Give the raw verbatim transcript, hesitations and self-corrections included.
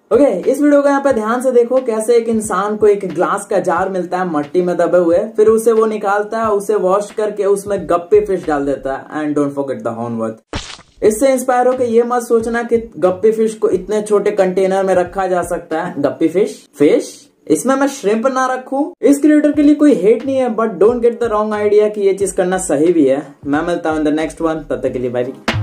Okay okay, इस video को यहाँ पे ध्यान से देखो कैसे एक इंसान को एक ग्लास का जार मिलता है मट्टी में दबे हुए, फिर उसे वो निकालता है, उसे वॉश करके उसमें गप्पी फिश डाल देता है and don't forget the hornwort. इससे इंस्पायर हो कि ये मत सोचना कि गप्पी फिश को इतने छोटे कंटेनर में रखा जा सकता है। गप्पी फिश फिश इसमें मैं श्रिम्प ना रखूं। इस क्रिएटर के लिए कोई हेट नहीं है, but don't get the wrong idea कि ये चीज करना सही भी है। मैं मिलता हूं इन द नेक्स्ट वन, तब तक के लिए बाय।